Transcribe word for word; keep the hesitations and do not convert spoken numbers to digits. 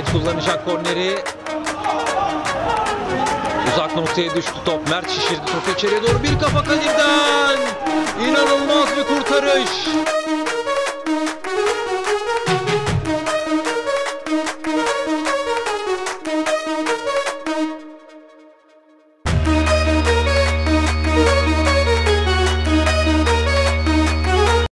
Mert kullanacak korneri. Uzak noktaya düştü top. Mert şişirdi topu içeriye doğru. Bir kafa Kadir'den. İnanılmaz bir kurtarış.